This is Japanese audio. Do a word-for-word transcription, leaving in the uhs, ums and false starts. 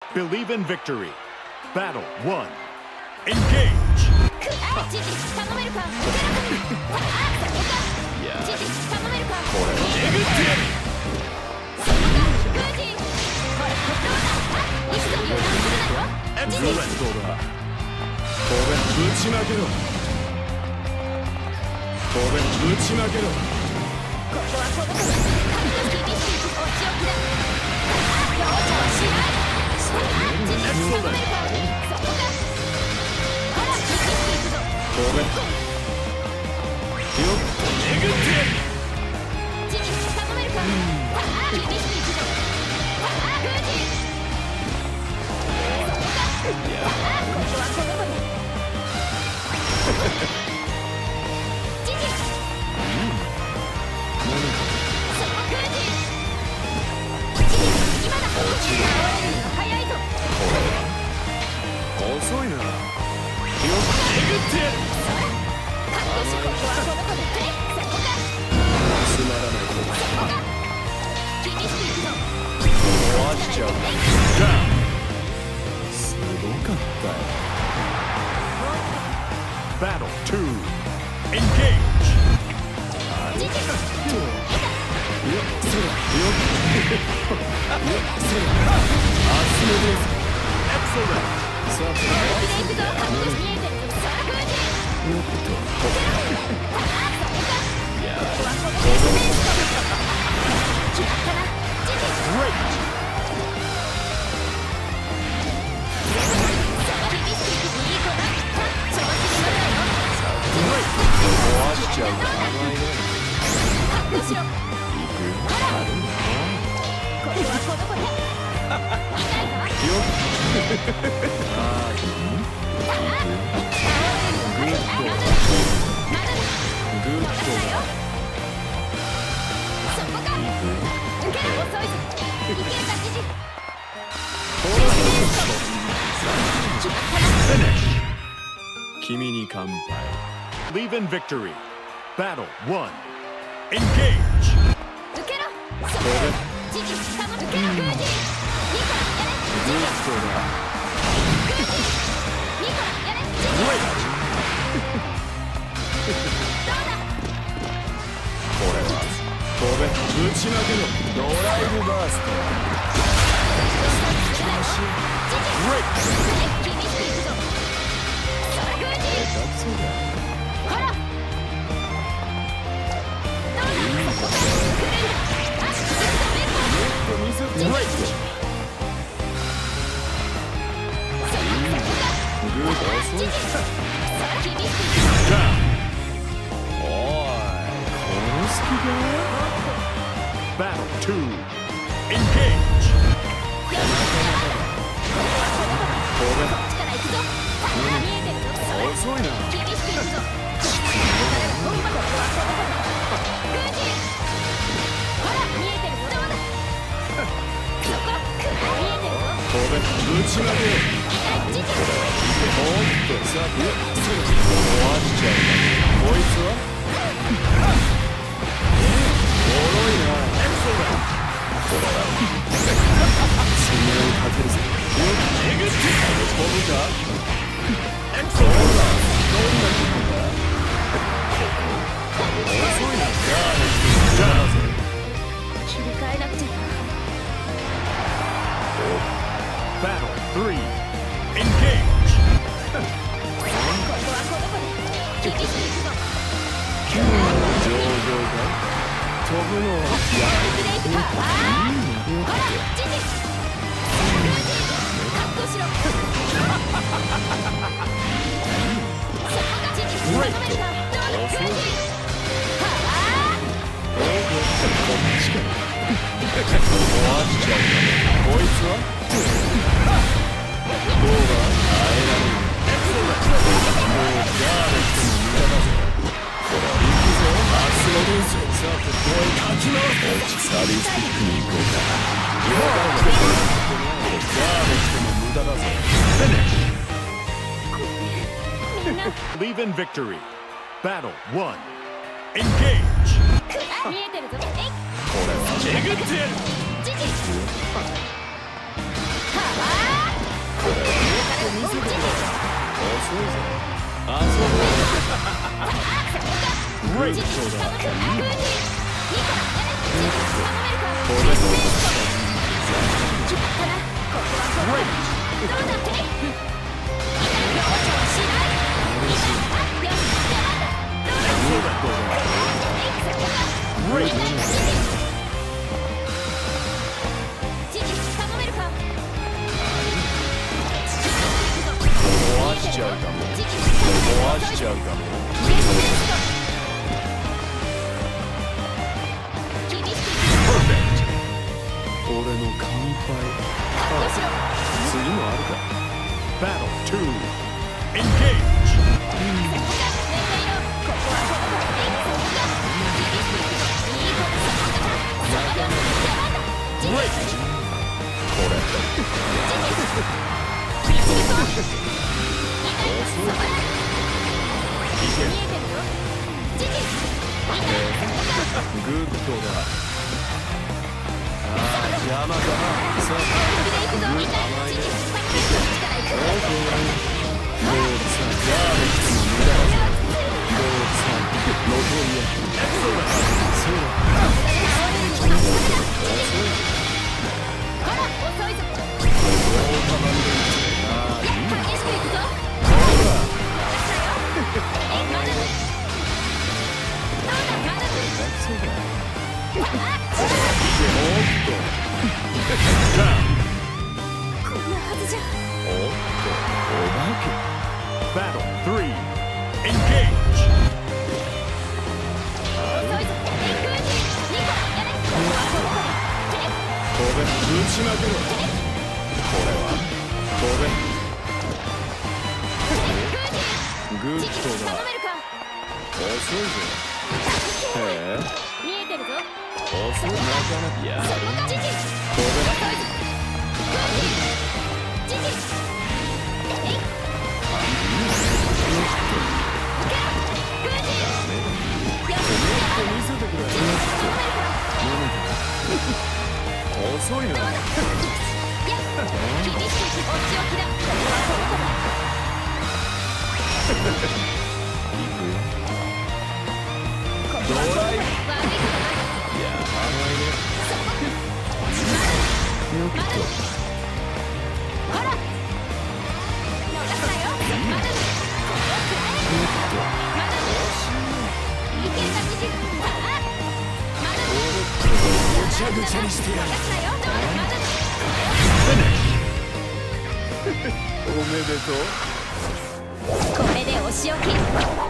Believe in victory. Battle one. Engage. 知事頼めるか。いや知事頼めるか。 これえぐってやる。 そこかグージー。ほらどうだ。一緒に油断するなよ。 エクセレントだ。これぶちまけろ。これぶちまけろ。 ここはこの子だ。厳しいお仕置きだ。容赦はしない。知事頼めるか。そこか。ほら厳しいくぞ。 これよっとえぐってやる。 知事頼めるか。厳しいくぞ。グージー。そこか。ここはこの子だ。知事。そこグージー。知事今だ。早いぞ。 遅いな。よっとえぐってやる。 看護師ここはこの子だ。そこか。 つまらないことそこか。厳しいくぞ。 壊しちゃう。ダウン。すごかったよ。Battle two. Engage. 知事。 よっそれよっよっそれ集めです。Excellent. さあブレイクゾーン看護師見えてる。さあグージー。 よっといやここはこの子だ。決まったな。知事。 Great. 厳しいいい子だ。調子に乗るなよ。 Great. 壊しちゃうか。 看護師よ。ここはこの子だ。痛いか。 よっああグッドグッドだ。 そこか。受ける遅いぞ。いけるか知事。決まったな。 Finish. 君に乾杯。Believe in victory. Battle one. Engage. 受けろ。そこ知事頼む。受けろグージー。ニコやれ。 グッドだ。 グージー。ニコやれ。知事。 Great. どうだ。 これはこれぶちまけろ。ドライブバースト。Great. 厳しいくぞ。そらグージー。 下手くそだ。 ほら。どうだ。来るんだ。あ、知事ダメか。 見せて。Great. そこか。 グッド遅い。 そら厳しいくぞ。 おい殺す気か。Battle two. Engage. これ力いくぞ。見えてるぞ。それ遅いな。 厳しくいくぞ。ここはこの子だ。グージー。ほら見えてるぞ。どうだ。そこ見えてるぞ。 これぶちまけろ。 痛い知事。 おっとさて壊しちゃうな。こいつはおもろいな。これは攻めをかけるぜ。よっえぐって飛ぶか。そうだ。どんな気分だ。遅いな。じゃあぜ。 切り替えなくちゃ。 Battle three. Engage. ここはこの子で厳しいくぞ。 上々か。飛ぶのはブレイクだ。ああほら知事。グージー。カットしろ。そこが知事。頼めるか。どうだグージー。はあこっちか。壊しちゃうか。こいつはどうだ。耐えられる。もうガーレットの無駄だぜ。ほら行くぞ。明日のルース。さてこうかき回す。サディスティックに行こうか。今から来てもらう。ガーレットの無駄だぜ。Finish. Believe in victory. Battle one. Engage. 見えてるぞ。えい。 これはえぐってやる。 知事。はあグレイトだ。壊しちゃうかも。壊しちゃうかも。俺の乾杯。次もあるか。Battle two Engage。これ。グッドだ。ああ、邪魔だな。さあ、グッド甘いね。どうさ、ガーリックの無駄だぞ。どうさ、残りや。そうだ。そうだ。Battle three Engage。これぶちまくる。これはこれグッドだ。遅いぞ。へえ、 見えてるぞ。 遅い。なかなかやる。これ遅いな。 厳しいお仕置きだ。 ドライ。いや、甘いね。よくと。 ほら。逃すなよ。まだ。まだ。いけるか、ジジ。まだ。 ぐちゃぐちゃにしてやる。 逃すなよ。まだ。 おめでとう。 これでお仕置き。